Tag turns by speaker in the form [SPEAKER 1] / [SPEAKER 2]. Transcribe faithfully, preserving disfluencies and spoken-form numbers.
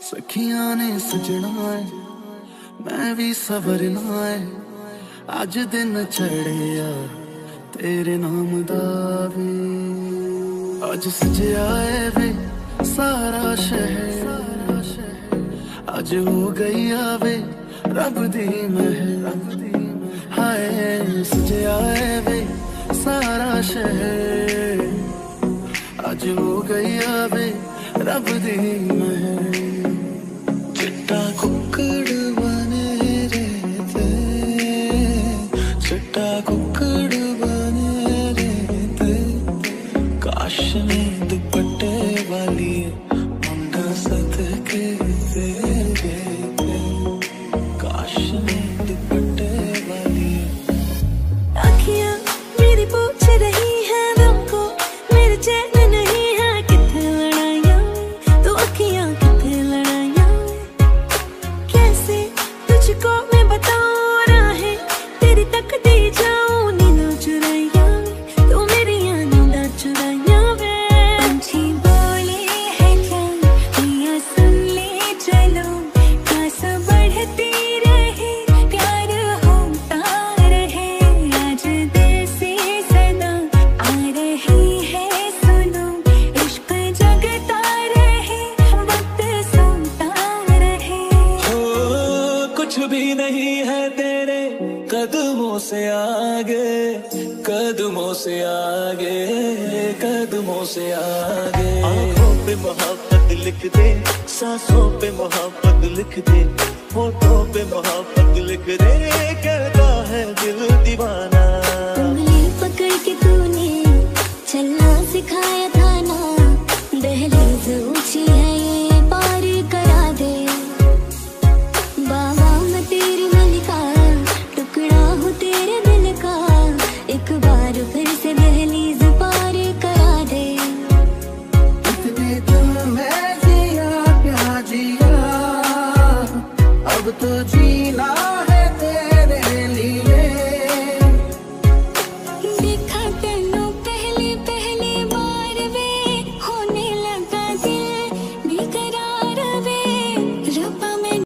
[SPEAKER 1] सखियां ने सजना है मैं भी सवरना है, अज दिन चढ़िया तेरे नाम दा वे। अज सजया है वे सारा शहर, अज हो गई आवे रब दी महर। हाय सजया है वे सारा शहर, अज हो गई आवे रब दी महर। चिट्टा कुक्कड़ बने रहते, चिट्टा कुक्कड़ बने रहते, काश में दुपट्टे वाली मुंडा सदके तेरे, काश में दुपट्टे वाली।
[SPEAKER 2] अखियां मेरी पूछ रही है हमको, मेरे चैन नहीं है किथे लड़ाइयां, तो अखियां किथे लड़ाइयां। कैसे तुझको मैं बताऊं राहें तेरी तकती जाऊं नींद चुराइयां, तू मेरी नींद चुराइयां वे। पंछी बोले है चल पिया सुन ले चलो, खास बढ़ती रहे प्यार होता रहे, आज दिल से सदा आ रही है सुनो, इश्क जगता रहे वक्त सोता रहे।
[SPEAKER 1] हो कुछ भी नहीं है तेरे कदमों से आगे, कदमों से आगे, कदमों से आगे।
[SPEAKER 3] आँखों पे मोहब्बत लिख दे, सांसों पे मोहब्बत लिख दे, होठों पे मोहब्बत लिख दे, कहता है दिल दीवाना।
[SPEAKER 2] उंगली पकड़ के तूने चलना सिखाया था ना, दहलीज ऊंची है ये पार करा दे। बाबा मैं तेरी मलिका, टुकड़ा हूँ तेरे दिल का, एक बार फिर से दहलीज पार करा दे।
[SPEAKER 1] इतने दिल में जिया प्यार जिया, अब तो जी